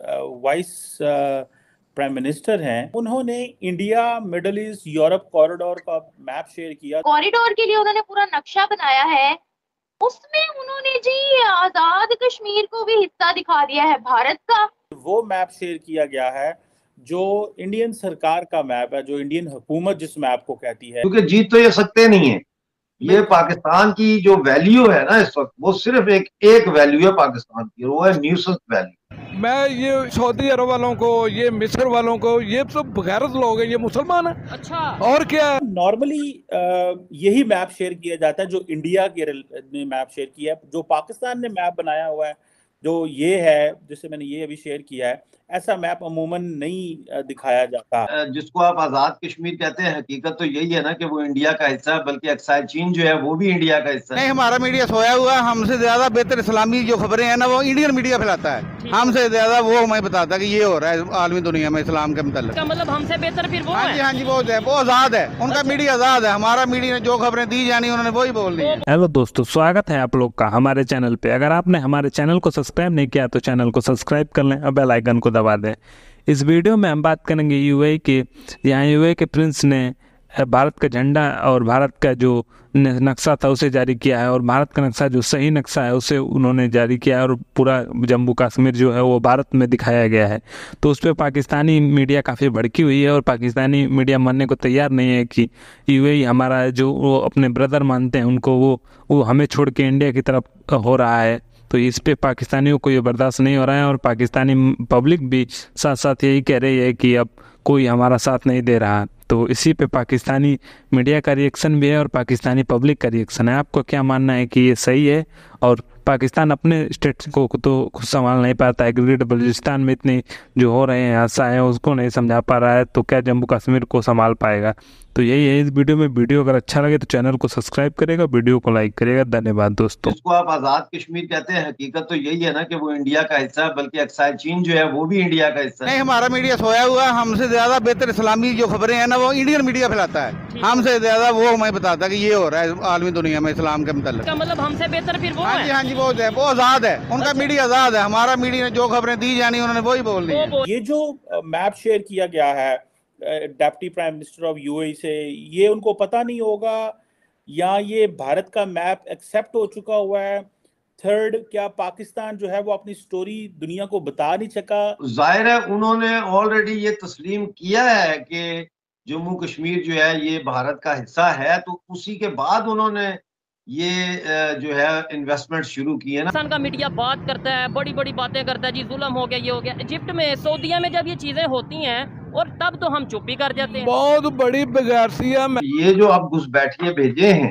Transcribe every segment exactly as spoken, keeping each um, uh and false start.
Vice prime minister हैं, उन्होंने India Middle East Europe corridor का मैप शेयर किया। कॉरिडोर के लिए उन्होंने पूरा नक्शा बनाया है, उसमें उन्होंने जी आजाद कश्मीर को भी हिस्सा दिखा दिया है भारत का। वो मैप शेयर किया गया है जो इंडियन सरकार का मैप है, जो इंडियन हुकूमत जिस मैप को कहती है। क्योंकि जीत तो ये सकते नहीं है। ये पाकिस्तान की जो वैल्यू है ना इस वक्त, वो सिर्फ एक एक वैल्यू है पाकिस्तान की, वो है न्यूसेंस वैल्यू। मैं ये सऊदी अरब वालों को, ये मिस्र वालों को, ये सब गैरत लोग हैं, ये मुसलमान हैं। अच्छा, और क्या? नॉर्मली यही मैप शेयर किया जाता है जो इंडिया के ने मैप शेयर किया है। जो पाकिस्तान ने मैप बनाया हुआ है, जो ये है जिसे मैंने ये अभी शेयर किया है, ऐसा मैप अमूमन नहीं दिखाया जाता। जिसको आप आजाद कश्मीर कहते हैं, हकीकत तो यही है ना कि वो इंडिया का हिस्सा है, बल्कि एक्साइज चीन जो है वो भी इंडिया का हिस्सा है। नहीं, हमारा मीडिया सोया हुआ है। हमसे ज्यादा बेहतर इस्लामी जो खबरें हैं ना वो इंडियन मीडिया फैलाता है। हमसे ज्यादा वो हमें बताता है कि ये हो रहा है आलमी दुनिया में इस्लाम के मतलब। मतलब हमसे बेहतर फिर वो हाँ जी, हाँ जी, वो है, वो आजाद है, उनका मीडिया आजाद है। हमारा मीडिया ने जो खबरें दी जानी उन्होंने वही बोलनी है। हेलो दोस्तों, स्वागत है आप लोग का हमारे चैनल पे। अगर आपने हमारे चैनल को सब्सक्राइब नहीं किया तो चैनल को सब्सक्राइब कर लें और बेल आइकन को दबा दें। इस वीडियो में हम बात करेंगे यूएई के। यहाँ यूएई के प्रिंस ने भारत का झंडा और भारत का जो नक्शा था उसे जारी किया है, और भारत का नक्शा जो सही नक्शा है उसे उन्होंने जारी किया है, और पूरा जम्मू कश्मीर जो है वो भारत में दिखाया गया है। तो उस पर पाकिस्तानी मीडिया काफ़ी भड़की हुई है, और पाकिस्तानी मीडिया मानने को तैयार नहीं है कि यूएई हमारा जो वो अपने ब्रदर मानते हैं उनको, वो वो हमें छोड़ के इंडिया की तरफ हो रहा है। तो इस पे पाकिस्तानियों को ये बर्दाश्त नहीं हो रहा है, और पाकिस्तानी पब्लिक भी साथ साथ यही कह रही है कि अब कोई हमारा साथ नहीं दे रहा। तो इसी पे पाकिस्तानी मीडिया का रिएक्शन भी है और पाकिस्तानी पब्लिक का रिएक्शन है। आपको क्या मानना है कि ये सही है? और पाकिस्तान अपने स्टेट को तो खुद संभाल नहीं पाता है, गिलगित बल्चिस्तान में इतनी जो हो रहे हैं हादसा है उसको नहीं समझा पा रहा है, तो क्या जम्मू कश्मीर को संभाल पाएगा? तो यही है इस वीडियो में। वीडियो अगर अच्छा लगे तो चैनल को सब्सक्राइब करेगा, वीडियो को लाइक करेगा। धन्यवाद दोस्तों। जिसको आप आजाद कश्मीर कहते हैं, हकीकत तो यही है ना कि वो इंडिया का हिस्सा है, बल्कि एक्साइज चीन जो है वो भी इंडिया का हिस्सा है। नहीं, हमारा मीडिया सोया हुआ है। हमसे ज्यादा बेहतर इस्लामी जो खबरें हैं ना वो इंडियन मीडिया फैलाता है। हमसे ज्यादा वो हमें बताता है कि ये हो रहा है आलमी दुनिया में इस्लाम के मतलब। मतलब हमसे बेहतर फिर वो हाँ जी, हाँ जी, वो है, वो आजाद है, उनका मीडिया आजाद है। हमारा मीडिया ने जो खबरें दी जानी उन्होंने वही बोलनी है। ये जो मैप शेयर किया गया है deputy prime minister of UAE से, ये उनको पता नहीं होगा या ये भारत का मैप एक्सेप्ट हो चुका हुआ है? थर्ड, क्या पाकिस्तान जो है वो अपनी स्टोरी दुनिया को बता नहीं सका? जाहिर है उन्होंने ऑलरेडी ये तस्लीम किया है कि जम्मू कश्मीर जो है ये भारत का हिस्सा है, तो उसी के बाद उन्होंने ये जो है इन्वेस्टमेंट शुरू की है ना। पाकिस्तान का मीडिया बात करता है, बड़ी बड़ी बातें करता है, जी जुल्म हो गया, ये हो गया। इजिप्ट में, सऊदीया में जब ये चीजें होती हैं और तब तो हम चुप ही कर जाते हैं। बहुत बड़ी बेगारसिया में ये जो अब घुसपैठिए भेजे हैं,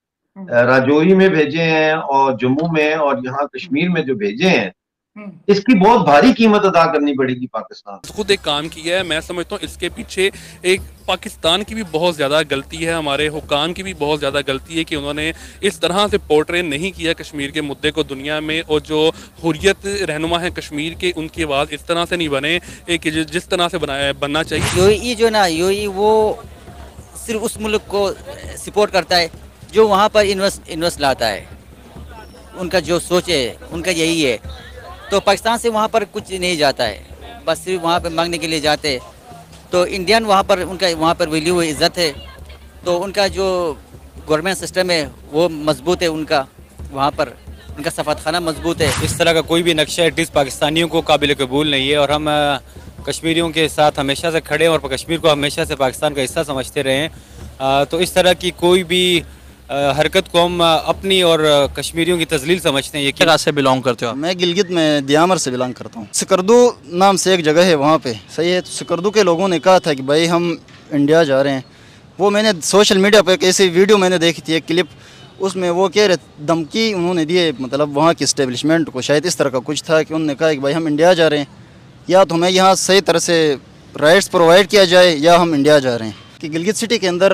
राजौरी में भेजे हैं और जम्मू में और यहाँ कश्मीर में जो भेजे हैं, इसकी बहुत भारी कीमत अदा करनी पड़ेगी पाकिस्तान। खुद एक काम किया है, मैं समझता हूँ इसके पीछे एक पाकिस्तान की भी बहुत ज़्यादा गलती है, हमारे हुक्काम की भी बहुत ज़्यादा गलती है कि उन्होंने इस तरह से पोर्ट्रे नहीं किया कश्मीर के मुद्दे को दुनिया में, और जो हुर्रियत रहनुमा है कश्मीर के उनकी आवाज़ इस तरह से नहीं बने कि जिस तरह से बनाया बनना चाहिए। यूएई जो ना यूएई वो सिर्फ उस मुल्क को सपोर्ट करता है जो वहाँ पर इन्वेस्ट इन्वेस्ट लाता है। उनका जो सोच है उनका यही है। तो पाकिस्तान से वहाँ पर कुछ नहीं जाता है, बस सिर्फ वहाँ पर मांगने के लिए जाते। तो इंडियन वहाँ पर उनका वहाँ पर वैल्यू है, इज़्ज़त है। तो उनका जो गवर्नमेंट सिस्टम है वो मजबूत है, उनका वहाँ पर उनका सफारतखाना मजबूत है। इस तरह का कोई भी नक्शा एटलीस्ट पाकिस्तानियों को काबिल कबूल नहीं है, और हम कश्मीरियों के साथ हमेशा से खड़े हैं और कश्मीर को हमेशा से पाकिस्तान का हिस्सा समझते रहे हैं। तो इस तरह की कोई भी हरकत को हम अपनी और कश्मीरियों की तजलील समझते हैं। ये कहाँ से बिलोंग करते हो? मैं गिलगित में दियामर से बिलोंग करता हूँ। सिकरदू नाम से एक जगह है वहाँ पे, सही है। तो सिकरदू के लोगों ने कहा था कि भाई हम इंडिया जा रहे हैं। वो मैंने सोशल मीडिया पर एक ऐसी वीडियो मैंने देखी थी, एक क्लिप, उसमें वो कह रहे धमकी उन्होंने दिए, मतलब वहाँ की इस्टेब्लिशमेंट को, शायद इस तरह का कुछ था कि उन्होंने कहा कि भाई हम इंडिया जा रहे हैं, या तो हमें यहाँ सही तरह से राइट्स प्रोवाइड किया जाए या हम इंडिया जा रहे हैं। कि गिलगित सिटी के अंदर,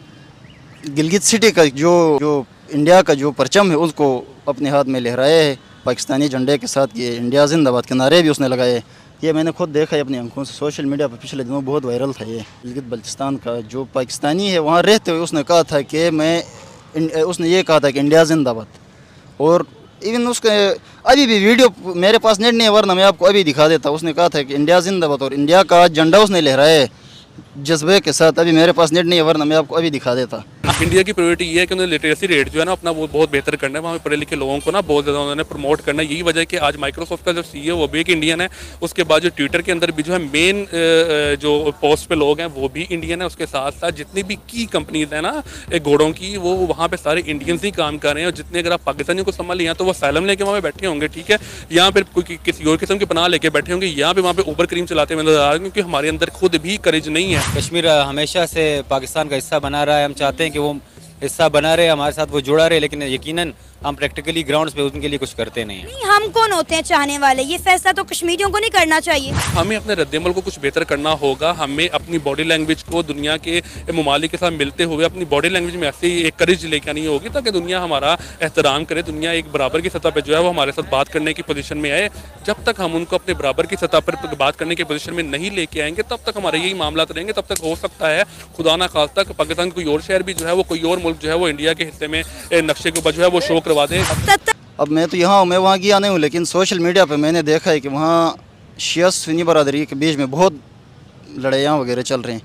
गिलगित सिटी का जो जो इंडिया का जो परचम है उसको अपने हाथ में लहराया है पाकिस्तानी झंडे के साथ। ये इंडिया जिंदाबाद के नारे भी उसने लगाए। ये मैंने खुद देखा है अपनी आंखों से, सोशल मीडिया पर पिछले दिनों बहुत वायरल था। ये गिलगित बल्चिस्तान का जो पाकिस्तानी है वहाँ रहते हुए उसने कहा था कि मैं, उसने ये कहा था कि इंडिया जिंदाबाद। और इवन उसके अभी भी वीडियो मेरे पास नेट नहीं है, वरना मैं आपको अभी दिखा देता। उसने कहा था कि इंडिया जिंदाबाद और इंडिया का झंडा उसने लहराया जज्बे के साथ। अभी मेरे पास नेट नहीं है, वरना मैं आपको अभी दिखा देता। इंडिया की प्रायोरिटी ये है कि उन्हें लिटरेसी रेट जो है ना अपना वो बहुत बेहतर करना है, वहाँ पे पढ़े लिखे लोगों को ना बहुत ज़्यादा उन्होंने प्रमोट करना है। यही वजह है कि आज माइक्रोसॉफ्ट का जो सीईओ वो भी एक इंडियन है, उसके बाद जो ट्विटर के अंदर भी जो है मेन जो पोस्ट पे लोग हैं वो भी इंडियन है, उसके साथ साथ जितनी भी की कंपनीज हैं ना घोड़ों की वो वहाँ पे सारे इंडियंस ही काम कर रहे हैं। और जितने अगर आप पाकिस्तानियों को संभाल लिया तो वो सैलम लेके वहाँ पे बैठे होंगे, ठीक है, यहाँ पर कोई किसी और किस्म की पनाह लेके बैठे होंगे, यहाँ पे वहाँ पे ऊबर क्रीम चलाते हुए नजर आ रहे हैं, क्योंकि हमारे अंदर खुद भी करेज नहीं है। कश्मीर हमेशा से पाकिस्तान का हिस्सा बना रहा है, हम चाहते हैं कि वो हिस्सा बना रहे, हमारे साथ वो जुड़ा रहे, लेकिन यकीनन हम प्रैक्टिकली ग्राउंड्स पे उनके लिए कुछ करते नहीं हैं। नहीं, हम कौन होते हैं चाहने वाले? ये फैसला तो कश्मीरियों को नहीं करना चाहिए। हमें अपने रद्दमल को कुछ बेहतर करना होगा। हमें अपनी बॉडी लैंग्वेज को दुनिया के ममालिक के साथ मिलते हुए अपनी बॉडी लैंग्वेज में ऐसे ही एक करेज लेकर आनी होगी ताकि दुनिया हमारा एहतराम करे, दुनिया एक बराबर की सतह पर जो है वो हमारे साथ बात करने की पोजीशन में आए। जब तक हम उनको अपने बराबर की सतह पर बात करने की पोजीशन में नहीं लेके आएंगे तब तक हमारे यही मामला रहेंगे। तब तक हो सकता है खुदा ना खास्ता पाकिस्तान कोई और शहर भी जो है वो कोई और मुल्क जो है वो इंडिया के हिस्से में नक्शे के ऊपर जो है वो शो करवा दे। अब मैं तो यहाँ हूँ, मैं वहाँ गया नहीं हूँ, लेकिन सोशल मीडिया पे मैंने देखा है कि वहाँ शिया सुन्नी बरादरी के बीच में बहुत लड़ाइयाँ वगैरह चल रही हैं।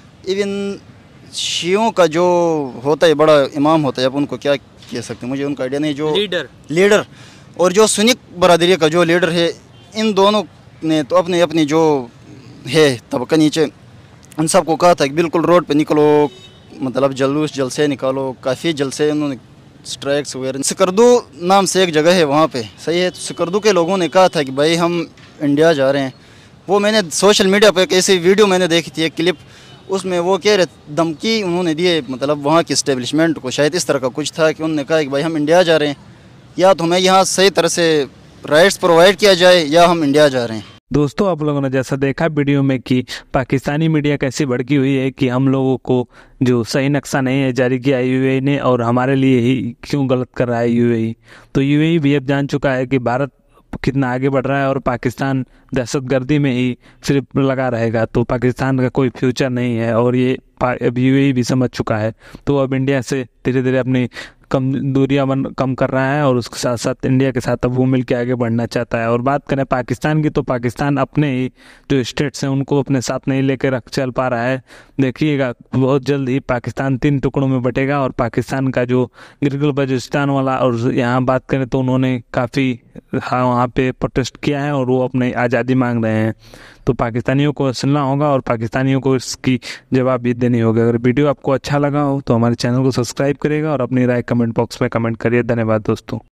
इवन शियों का जो होता है बड़ा इमाम होता है, अब उनको क्या कह सकते हैं मुझे उनका आइडिया नहीं, जो लीडर लीडर और जो सुन्नी बरादरी का जो लीडर है, इन दोनों ने तो अपनी अपनी जो है तबका नीचे उन सबको कहा था कि बिल्कुल रोड पे निकलो, मतलब जलूस जलसे निकालो। काफ़ी जलसे उन्होंने स्ट्राइक्स वगैरह। सिकरदू नाम से एक जगह है वहाँ पे, सही है। तो सिकरदू के लोगों ने कहा था कि भाई हम इंडिया जा रहे हैं। वो मैंने सोशल मीडिया पे एक ऐसी वीडियो मैंने देखी थी, एक क्लिप, उसमें वो कह रहे धमकी उन्होंने दिए, मतलब वहाँ की इस्टेब्लिशमेंट को, शायद इस तरह का कुछ था कि उन्होंने कहा कि भाई हम इंडिया जा रहे हैं, या तो हमें यहाँ सही तरह से राइट्स प्रोवाइड किया जाए या हम इंडिया जा रहे हैं। दोस्तों, आप लोगों ने जैसा देखा वीडियो में कि पाकिस्तानी मीडिया कैसी भड़की हुई है कि हम लोगों को जो सही नक्शा नहीं है जारी किया यूएई ने और हमारे लिए ही क्यों गलत कर रहा है यूएई। तो यूएई भी अब जान चुका है कि भारत कितना आगे बढ़ रहा है और पाकिस्तान दहशतगर्दी में ही सिर्फ लगा रहेगा, तो पाकिस्तान का कोई फ्यूचर नहीं है। और ये अब यूएई भी समझ चुका है, तो अब इंडिया से धीरे धीरे अपनी कम दूरियां बन कम कर रहा है और उसके साथ साथ इंडिया के साथ अब वो मिल के आगे बढ़ना चाहता है। और बात करें पाकिस्तान की, तो पाकिस्तान अपने ही जो स्टेट्स हैं उनको अपने साथ नहीं लेकर रख चल पा रहा है। देखिएगा बहुत जल्द ही पाकिस्तान तीन टुकड़ों में बटेगा और पाकिस्तान का जो गिलगित बल्चिस्तान वाला, और यहाँ बात करें तो उन्होंने काफ़ी हाँ वहाँ पे प्रोटेस्ट किया है और वो अपनी आज़ादी मांग रहे हैं। तो पाकिस्तानियों को सुनना होगा और पाकिस्तानियों को इसकी जवाब भी देनी होगी। अगर वीडियो आपको अच्छा लगा हो तो हमारे चैनल को सब्सक्राइब करिएगा और अपनी राय कमेंट बॉक्स में कमेंट करिए। धन्यवाद दोस्तों।